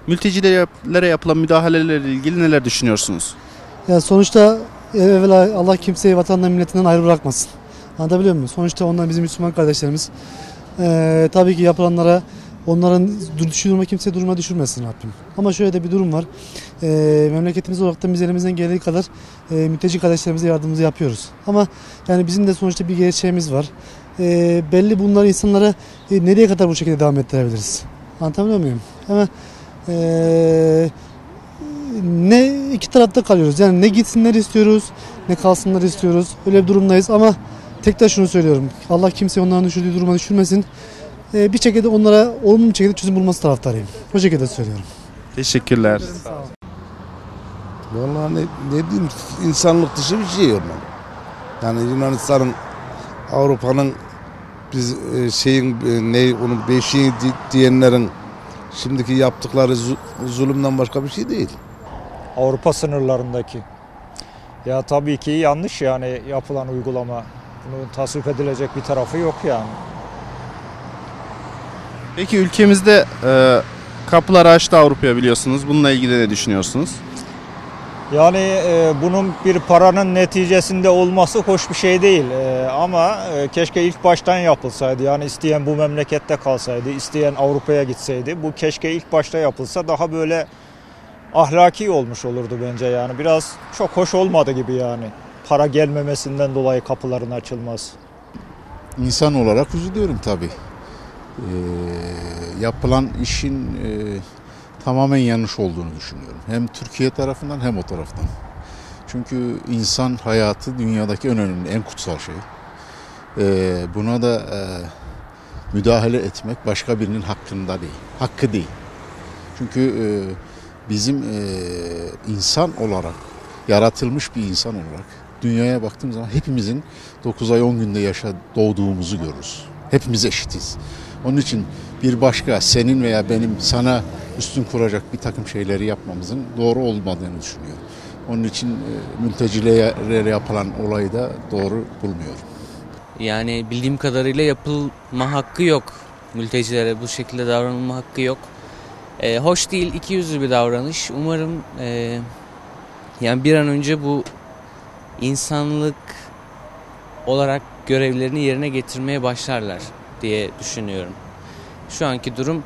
Mültecilere yapılan müdahalelerle ilgili neler düşünüyorsunuz? Yani sonuçta evvela Allah kimseyi vatanından milletinden ayrı bırakmasın. Anlatabiliyor muyum? Sonuçta onlar bizim Müslüman kardeşlerimiz. Tabii ki yapılanlara onların duruma kimse duruma düşürmesin Rabbim. Ama şöyle de bir durum var. Memleketimiz olarak da biz elimizden geldiği kadar mülteci kardeşlerimize yardımımızı yapıyoruz. Ama yani bizim de sonuçta bir gerçeğimiz var. Belli bunları insanlara nereye kadar bu şekilde devam ettirebiliriz? Anlatabiliyor muyum? Ama ne iki tarafta kalıyoruz. Yani ne gitsinler istiyoruz, ne kalsınlar istiyoruz. Öyle bir durumdayız ama tek de şunu söylüyorum. Allah kimseyi onların düşürdüğü duruma düşürmesin. Bir şekilde onlara olumlu bir şekilde çözüm bulması taraftarıyım. O şekilde söylüyorum. Teşekkürler. Vallahi ne diyeyim, insanlık dışı bir şey olmalı. Yani Yunanistan'ın, Avrupa'nın biz onun beşiği diyenlerin şimdiki yaptıkları zulümden başka bir şey değil. Avrupa sınırlarındaki. Ya tabii ki yanlış yani yapılan uygulama. Bunu tasvip edilecek bir tarafı yok yani. Peki ülkemizde kapılar açtı Avrupa'ya biliyorsunuz. Bununla ilgili ne düşünüyorsunuz? Yani bunun bir paranın neticesinde olması hoş bir şey değil. Ama keşke ilk baştan yapılsaydı. Yani isteyen bu memlekette kalsaydı, isteyen Avrupa'ya gitseydi. Bu keşke ilk başta yapılsa daha böyle ahlaki olmuş olurdu bence yani. Biraz çok hoş olmadı gibi yani. Para gelmemesinden dolayı kapıların açılması. İnsan olarak üzülüyorum tabii. Yapılan işin tamamen yanlış olduğunu düşünüyorum. Hem Türkiye tarafından hem o taraftan. Çünkü insan hayatı dünyadaki en önemli, en kutsal şey. Buna da müdahale etmek başka birinin hakkı değil. Çünkü bizim insan olarak, yaratılmış bir insan olarak dünyaya baktığımız zaman hepimizin 9 ay 10 günde doğduğumuzu görürüz. Hepimiz eşitiz. Onun için bir başka senin veya benim sana üstün kuracak bir takım şeyleri yapmamızın doğru olmadığını düşünüyorum. Onun için mültecilere yapılan olayı da doğru bulmuyorum. Yani bildiğim kadarıyla yapılma hakkı yok. Mültecilere bu şekilde davranılma hakkı yok. Hoş değil, ikiyüzlü bir davranış. Umarım yani bir an önce bu insanlık olarak görevlerini yerine getirmeye başlarlar diye düşünüyorum. Şu anki durum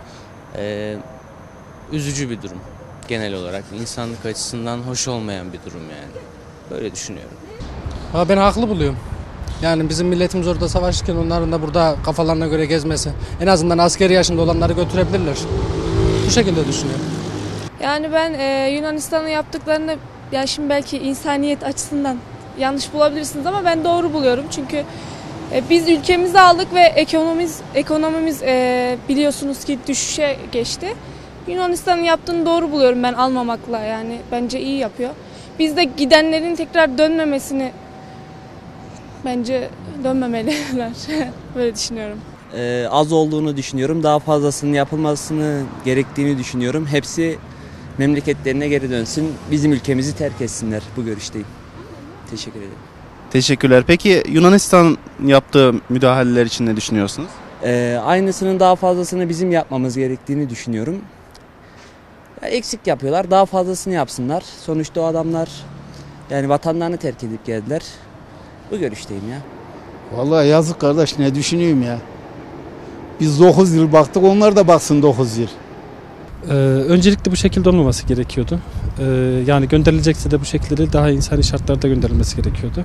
üzücü bir durum genel olarak. İnsanlık açısından hoş olmayan bir durum yani. Böyle düşünüyorum. Ben haklı buluyorum. Yani bizim milletimiz orada savaşırken onların da burada kafalarına göre gezmesi. En azından askeri yaşında olanları götürebilirler. Bu şekilde düşünüyorum. Yani ben Yunanistan'ın yaptıklarını, yani şimdi belki insaniyet açısından yanlış bulabilirsiniz ama ben doğru buluyorum. Çünkü biz ülkemizi aldık ve ekonomimiz biliyorsunuz ki düşüşe geçti. Yunanistan'ın yaptığını doğru buluyorum ben almamakla, yani bence iyi yapıyor. Biz de gidenlerin tekrar dönmemesini, bence dönmemeliler. Böyle düşünüyorum. Az olduğunu düşünüyorum. Daha fazlasının yapılmasını gerektiğini düşünüyorum. Hepsi memleketlerine geri dönsün. Bizim ülkemizi terk etsinler. Bu görüşteyim. Teşekkür ederim. Teşekkürler. Peki Yunanistan yaptığı müdahaleler için ne düşünüyorsunuz? Aynısının daha fazlasını bizim yapmamız gerektiğini düşünüyorum. Eksik yapıyorlar. Daha fazlasını yapsınlar. Sonuçta o adamlar yani vatanlarını terk edip geldiler. Bu görüşteyim ya. Vallahi yazık kardeş, ne düşüneyim ya. Biz 9 yıl baktık, onlar da baksın 9 yıl. Öncelikle bu şekilde olmaması gerekiyordu. Yani gönderilecekse de bu şekilde daha insani şartlarda gönderilmesi gerekiyordu.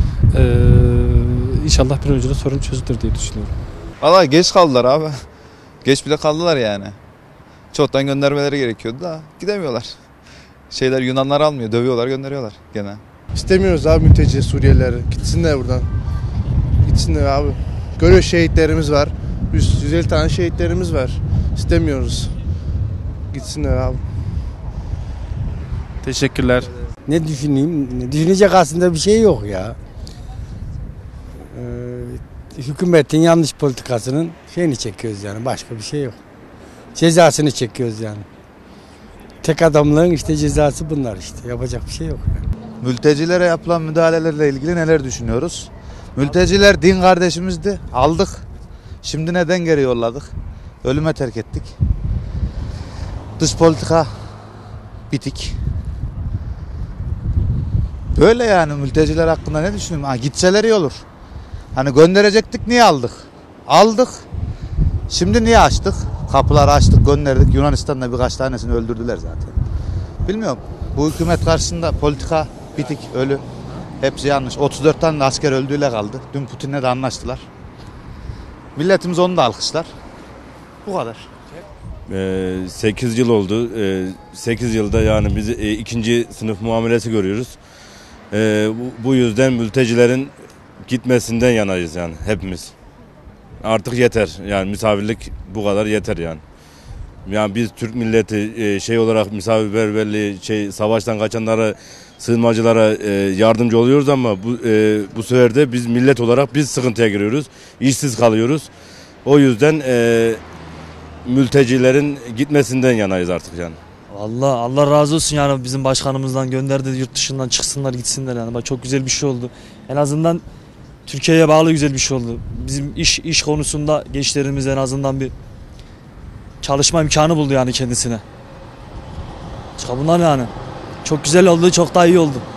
İnşallah bir an önce de sorun çözülür diye düşünüyorum. Vallahi geç kaldılar abi. Geç bile kaldılar yani. Çoktan göndermeleri gerekiyordu da gidemiyorlar. Yunanlar almıyor, dövüyorlar, gönderiyorlar gene. İstemiyoruz abi mülteci Suriyelileri. Gitsinler buradan. Gitsinler abi. Görüyor, şehitlerimiz var. 150 tane şehitlerimiz var. İstemiyoruz. Gitsinler abi. Teşekkürler. Ne düşüneyim? Düşünecek aslında bir şey yok ya. Hükümetin yanlış politikasının şeyini çekiyoruz yani. Başka bir şey yok. Cezasını çekiyoruz yani. Tek adamlığın işte cezası bunlar işte. Yapacak bir şey yok yani. Mültecilere yapılan müdahalelerle ilgili neler düşünüyoruz? Mülteciler din kardeşimizdi. Aldık. Şimdi neden geri yolladık? Ölüme terk ettik. Dış politika bitik. Böyle yani mülteciler hakkında ne düşünüyorum? Ha, gitseler iyi olur. Hani gönderecektik, niye aldık? Aldık. Şimdi niye açtık? Kapıları açtık, gönderdik. Yunanistan'da birkaç tanesini öldürdüler zaten. Bilmiyorum. Bu hükümet karşısında politika bitik, ölü. Hepsi yanlış. 34 tane de asker öldüğüyle kaldı. Dün Putin'le de anlaştılar. Milletimiz onu da alkışlar. Bu kadar. 8 yıl oldu. 8 yılda yani biz ikinci sınıf muamelesi görüyoruz. Bu yüzden mültecilerin gitmesinden yanayız yani hepimiz. Artık yeter. Yani misafirlik bu kadar yeter yani. Yani biz Türk milleti şey olarak misafirperverliği, savaştan kaçanlara, sığınmacılara yardımcı oluyoruz ama bu sefer de biz millet olarak biz sıkıntıya giriyoruz. İşsiz kalıyoruz. O yüzden mültecilerin gitmesinden yanayız artık yani. Allah razı olsun yani bizim başkanımızdan gönderdi, yurt dışından çıksınlar gitsinler yani. Bak çok güzel bir şey oldu. En azından Türkiye'ye bağlı güzel bir şey oldu. Bizim iş konusunda gençlerimiz en azından bir çalışma imkanı buldu yani kendisine. Bunlar yani çok güzel oldu, çok daha iyi oldu.